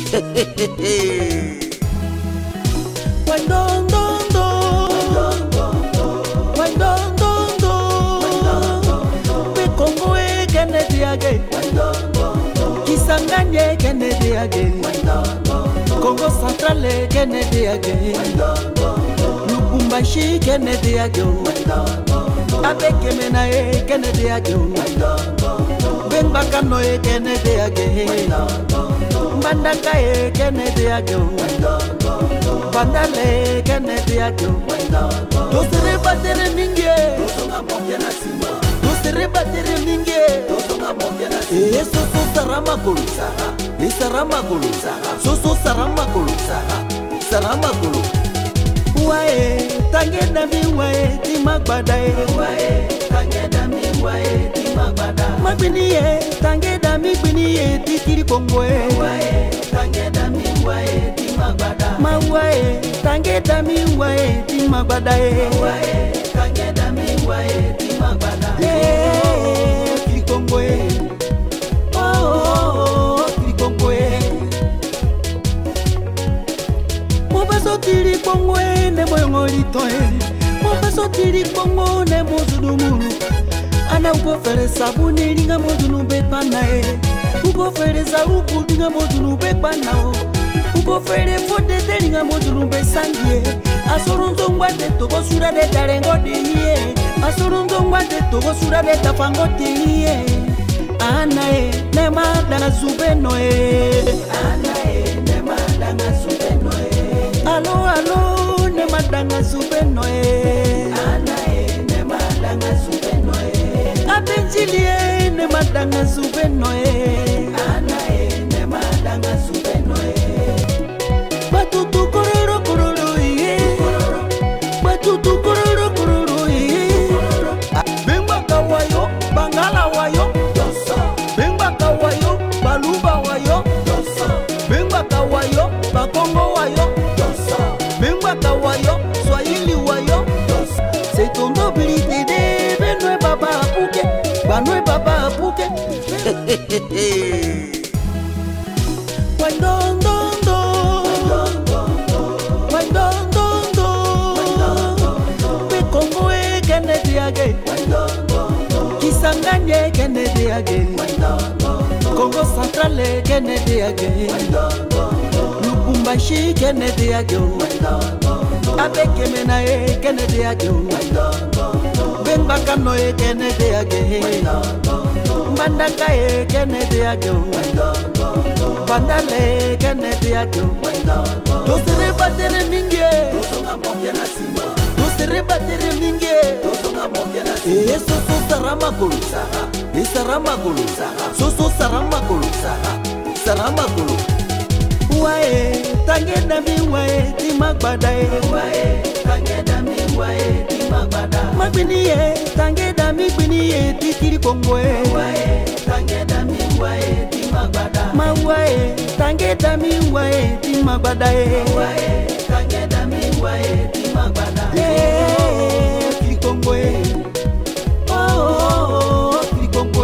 Wang dong dong dong, wang dong dong dong. Be Congo e Kennedy again, Kisangani Kennedy again, Congo Central Kennedy again, Lubumbashi Kennedy again, Abekemena Kennedy again, Bengbakano Kennedy again, Mbandaka Kennedy again, Bandale Kennedy again. Dosere batere mingi, dosere batere mingi. Soso saramagulu, saramagulu, soso saramagulu, saramagulu. Wae, tange dami wae, timagbada wae, tange dami wae, timagbada. Magbiniye, tange dami gbiniye, tikiri Congo wae, tange dami wae, timagbada. Ma wae, tange dami wae, timagbada wae, tange dami wae, timagbada. Tikiri Congo Tiri Congo ne moyongolito Mopaso tiri Congo ne mozudumu Ana uko fere sabuni linga mozunu bepana Uko fere zarupu linga mozunu bepana Uko fere fote te linga mozunu besangie Asorunzo ngwate togo sura de tarengo diye Asorunzo ngwate togo sura de tafango diye Ana ne madana subeno Ana ne madana subeno Alo alo ne madanga subeno Ana ne madanga subeno Abenjilie ne madanga subeno Ana ne madanga subeno Batutu kororo kororo Batutu kororo kororo Bemba kawayo bangala wayo Bemba kawayo baluba wayo Bemba kawayo bakongo wayo Bemba kawayo swahili wayo C'est ton nobilité de Benoît Baba Apuke Banoît Baba Apuke Wang dong dong dong, wang dong dong dong. Be Congo e Kennedy again, Kisangani Kennedy again, Congo Central Kennedy again, Lubumbashi Kennedy again, Abekemena Kennedy again, Bengbakano Kennedy again, Mbandaka Kennedy again, Bandale Kennedy again. Dosere batere mingi, dosere batere mingi. Soso saramagulu, saramagulu, soso saramagulu, saramagulu. Wae, tange dami wae, timagbada wae, tange dami wae, timagbada. Magbiniye, tange dami gbiniye, tikiri Congo wae, tange dami wae, timagbada. Ma wae, tange dami wae, timagbada wae, tange dami wae, timagbada. Tikiri Congo tikiri Congo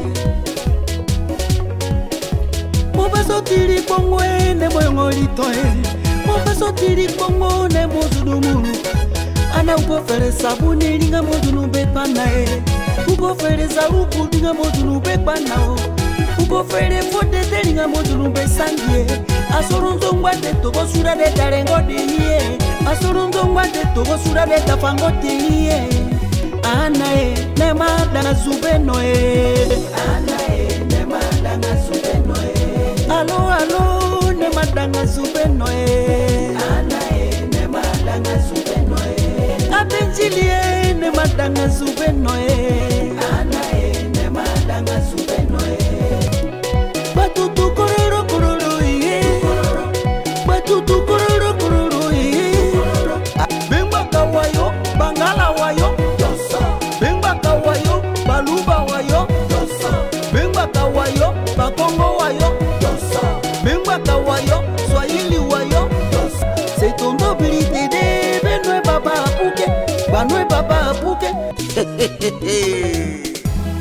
Mopaso tiri Congo ne moyongolito Mopaso tiri Congo ne mozudumu Ana uko fere sabuni linga mozunu bepana Uko fere zarupu linga mozunu bepana Uko fere fote te linga mozunu besangie Asorunzo ngwate togo sura de tarengo diye Asorunzo ngwate togo sura de tafango diye Ana ne madanga subeno Ana ne madanga subeno Alo alo ne madanga subeno Ana ne madanga subeno Abenjilie ne madanga subeno Ana ne madanga subeno Batutu kororo kororo Batutu kororo kororo Bemba kawayo bangala wayo Bemba kawayo baluba wayo Bemba kawayo bakongo wayo Bemba kawayo swahili wayo C'est ton nobilité de Benoît Baba Apuke Banoît Baba Apuke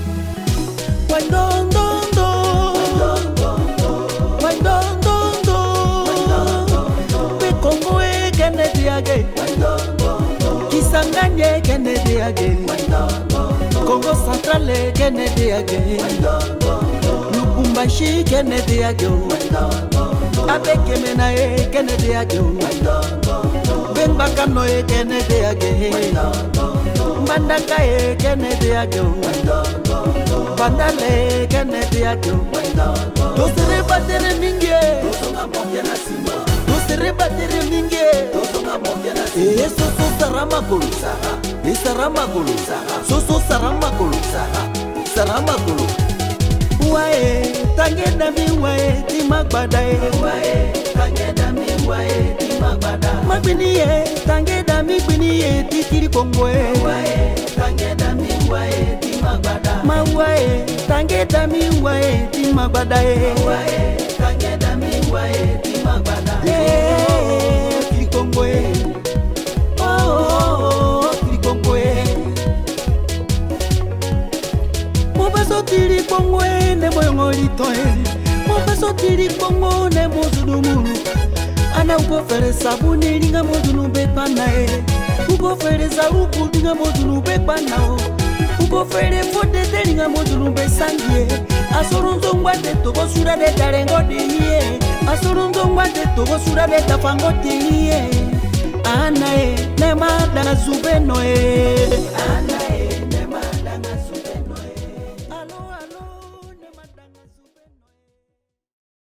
Wang dong dong dong, wang dong dong dong. age Congo Central Kennedy age Lubumbashi Kennedy age Abeke Menae Kennedy age Benbakano Kennedy age Mandaka Kennedy age Bandale Kennedy age Dosere batere minge Dosere batere minge Soso Saramakulu Saramakulu Soso Saramakulu Saramakulu Wae Tangeda mi wae Timagbada Wae Tangeda mi wae Timagbada Magbiniye Tangeda mi gbiniye Titiri Kongoe Wae Tangeda mi wae Timagbada Ma wae Tangeda mi wae Timagbada Wae Tangeda mi wae Timagbada Titiri Kongoe Tiri Congo ne boyongo litoe Mobeso tiri Congo ne mozudumulu Ana upo fere sabuni linga mozunu bepana Upo fere zarupu linga mozunu bepana Upo fere fote linga mozunu besangie Asorunzo ngwate togo sura de tarengo diye Asorunzo ngwate togo sura de tafango diye Anae ne madana zubeno Anae